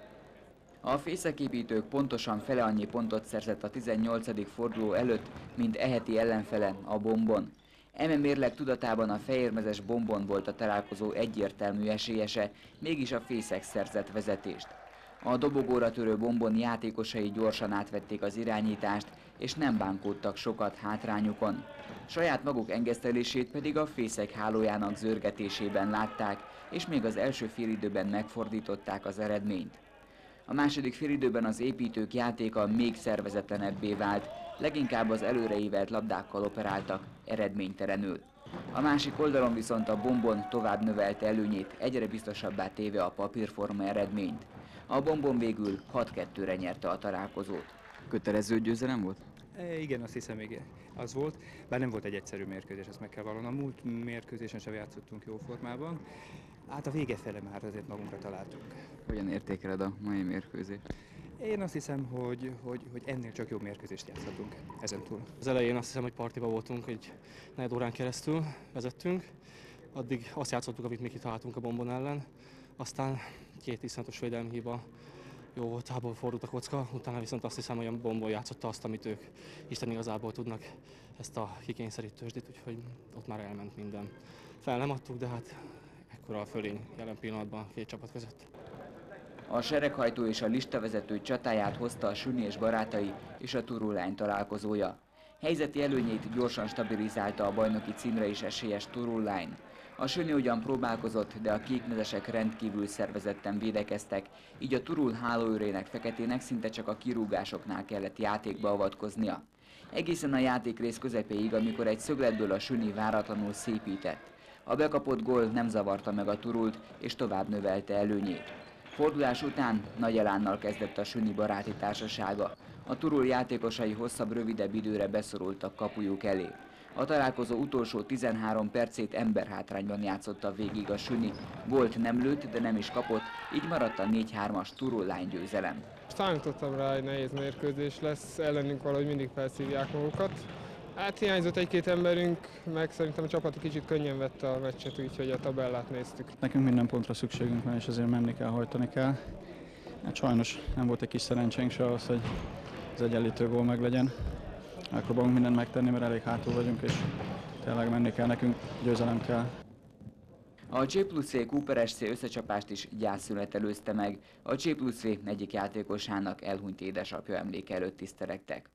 A: A fészeképítők pontosan fele annyi pontot szerzett a 18. forduló előtt, mint eheti ellenfele, a Bombon. Eme mérleg tudatában a fehérmezes Bombon volt a találkozó egyértelmű esélyese, mégis a fészek szerzett vezetést. A dobogóra törő Bombon játékosai gyorsan átvették az irányítást, és nem bánkódtak sokat hátrányukon. Saját maguk engesztelését pedig a fészek hálójának zörgetésében látták, és még az első félidőben megfordították az eredményt. A második félidőben az építők játéka még szervezetlenebbé vált, leginkább az előreívelt labdákkal operáltak, eredménytelenül. A másik oldalon viszont a Bombon tovább növelte előnyét, egyre biztosabbá téve a papírforma eredményt. A Bombon végül 6-2-re nyerte a találkozót. Kötelező győzelem volt?
B: Igen, azt hiszem, igen, az volt, bár nem volt egy egyszerű mérkőzés, ezt meg kell vallanom. A múlt mérkőzésen sem játszottunk jó formában. Hát a vége fele már azért magunkra találtunk.
A: Hogyan értékeled a mai mérkőzést?
B: Én azt hiszem, hogy ennél csak jobb mérkőzést játszhatunk ezentúl.
C: Az elején azt hiszem, hogy partiba voltunk, egy negyed órán keresztül vezettünk. Addig azt játszottuk, amit mi kitaláltunk a Bombon ellen. Aztán 2 iszonyatos védelmi hiba, jó volt, hából fordult a kocka, utána viszont azt hiszem, hogy a Bombon játszotta azt, amit ők Isten igazából tudnak, ezt a kikényszerítősdit, úgyhogy ott már elment minden. Fel nem adtuk, de hát ekkora a fölény jelen pillanatban a két csapat között.
A: A sereghajtó és a listavezető csatáját hozta a Süni és barátai és a Turul-lány találkozója. Helyzeti előnyét gyorsan stabilizálta a bajnoki címre is esélyes Turul-lány. A Süni ugyan próbálkozott, de a kékmezesek rendkívül szervezetten védekeztek, így a Turul hálóőrének feketének szinte csak a kirúgásoknál kellett játékba avatkoznia. Egészen a játékrész közepéig, amikor egy szögletből a Süni váratlanul szépített. A bekapott gól nem zavarta meg a Turult, és tovább növelte előnyét. Fordulás után nagy elánnal kezdett a Süni baráti társasága. A Turul játékosai hosszabb-rövidebb időre beszorultak kapujuk elé. A találkozó utolsó 13 percét emberhátrányban játszotta végig a Süni. Gólt nem lőtt, de nem is kapott, így maradt a 4-3-as Turul-lány győzelem.
D: Számítottam rá, hogy nehéz mérkőzés lesz, ellenünk valahogy mindig felszívják magukat. Hát hiányzott egy-két emberünk, meg szerintem a csapat kicsit könnyen vette a meccset, úgyhogy a tabellát néztük.
E: Nekünk minden pontra szükségünk van, és azért menni kell, hajtani kell. Hát sajnos nem volt egy kis szerencsénk se ahhoz, hogy az egyenlítő gól meglegyen. Megpróbálunk mindent megtenni, mert elég hátul vagyunk, és tényleg menni kell, nekünk győzelem kell.
A: A C+V Cooper SC összecsapást is gyászszünet előzte meg. A C+V egyik játékosának elhunyt édesapja emléke előtt tisztelegtek.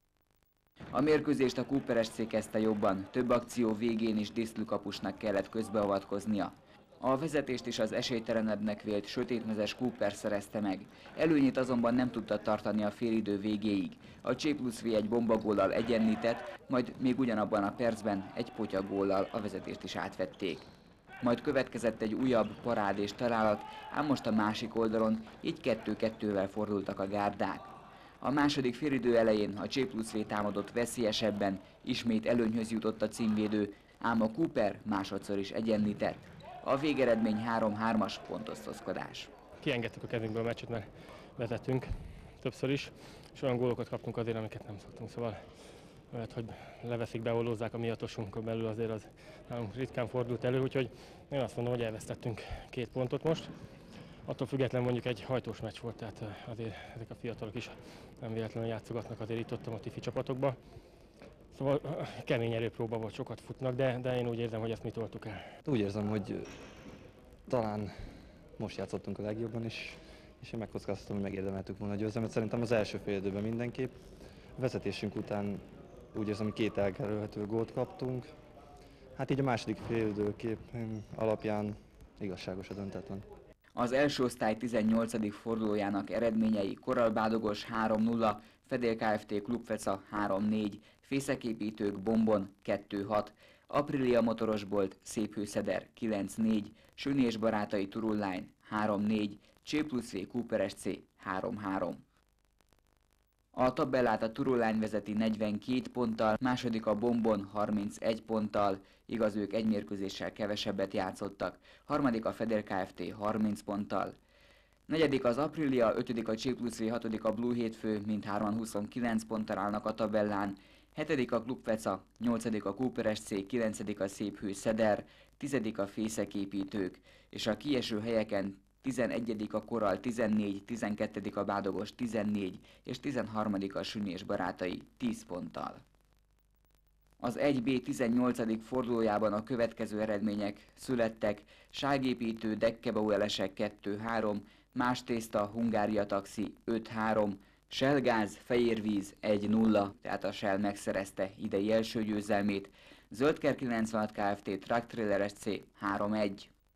A: A mérkőzést a Cooper SC kezdte jobban, több akció végén is Diszlü kapusnak kellett közbeavatkoznia. A vezetést is az esélytelenebbnek vélt sötétmezes Cooper szerezte meg. Előnyét azonban nem tudta tartani a félidő végéig. A C+V egy bombagóllal egyenlített, majd még ugyanabban a percben egy potyagóllal a vezetést is átvették. Majd következett egy újabb parádés találat, ám most a másik oldalon így 2-2-vel fordultak a gárdák. A második félidő elején a C+V támadott veszélyesebben, ismét előnyhöz jutott a címvédő, ám a Cooper másodszor is egyenlített. A végeredmény 3-3-as pontosztozkodás.
C: Kiengedtük a kezünkből a meccset, mert vezettünk többször is, és olyan gólokat kaptunk azért, amiket nem szoktunk, szóval lehet, hogy leveszik, beollózzák a miatosunkon belül, azért az nálunk ritkán fordult elő, úgyhogy én azt mondom, hogy elvesztettünk 2 pontot most. Attól függetlenül mondjuk egy hajtós meccs volt, tehát azért ezek a fiatalok is nem véletlenül játszogatnak azért itt-ott a tifi csapatokba. Szóval kemény erőpróba volt, sokat futnak, de én úgy érzem, hogy ezt mi toltuk el.
F: Úgy érzem, hogy talán most játszottunk a legjobban is, és én megkockáztatom, hogy megérdemeltük volna a győzelmet. Szerintem az első fél időben mindenképp. A vezetésünk után úgy érzem, hogy 2 elkerülhető gólt kaptunk. Hát így a második fél időkép alapján igazságos a döntetlen.
A: Az első osztály 18. fordulójának eredményei: Koralbádogos 3-0, Fedél Kft. Klubfeca 3-4, Fészeképítők Bombon 2-6, Aprilia Motorosbolt Széphőszeder 9-4, Süni és barátai Turul-lány 3-4, C+V Cooper SC 3-3. A tabellát a Turul-lány vezeti 42 ponttal, második a Bombon 31 ponttal, igaz, ők egy mérkőzéssel kevesebbet játszottak, harmadik a Fedél Kft. 30 ponttal, negyedik az Aprilia, ötödik a C+V, hatodik a Blue Hétfő, mindhárman 29 ponttal állnak a tabellán, hetedik a Klubfeca, nyolcadik a Cooper SC, kilencedik a Széphőszeder, tizedik a Fészeképítők, és a kieső helyeken 11. a Koral 14, 12. a Bádogos 14 és 13. a Süni és barátai 10 ponttal. Az 1B 18. fordulójában a következő eredmények születtek: Ságépítő Dekkebauelesek 2-3, Más tészta Hungária Taxi 5-3, Shellgáz Fejérvíz 1-0, tehát a Shell megszerezte idei első győzelmét, Zöldker 96 Kft. Truck SC 3-1.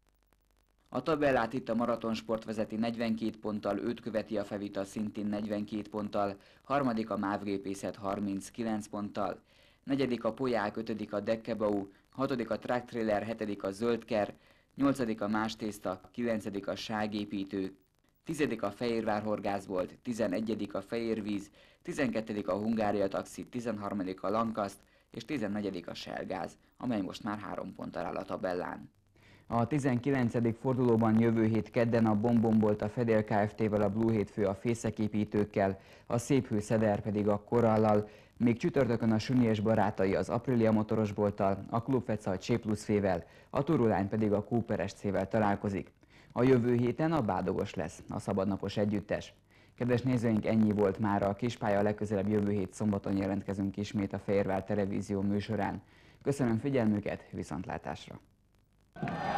A: A tabellát itt a Maratonsport vezeti 42 ponttal, őt követi a Fevita szintén 42 ponttal, harmadik a Mávgépészet 39 ponttal, negyedik a Polyák, ötödik a Dekkebau, hatodik a Truck Trailer, hetedik a Zöldker, nyolcadik a Más tészta, kilencedik a Ságépítő, tizedik a Fehérvár Horgászbolt, 11. a Fejérvíz, 12. a Hungária Taxi, 13. a Lankaszt és 14. a Shellgáz, amely most már 3 ponttal áll a tabellán. A 19. fordulóban jövő hét kedden a Bombombolt a Fedél Kft-vel, a Blue Hétfő a Fészeképítőkkel, a Széphő Szeder pedig a Korallal, még csütörtökön a Süni & barátai az Aprilia motorosbolttal, a Klubfeca a Csé+V-vel, a Turulány pedig a Cooper SC-vel találkozik. A jövő héten a Bádogos lesz a szabadnapos együttes. Kedves nézőink, ennyi volt mára a Kispálya, legközelebb jövő hét szombaton jelentkezünk ismét a Fehérvár Televízió műsorán. Köszönöm figyelmüket, viszontlátásra!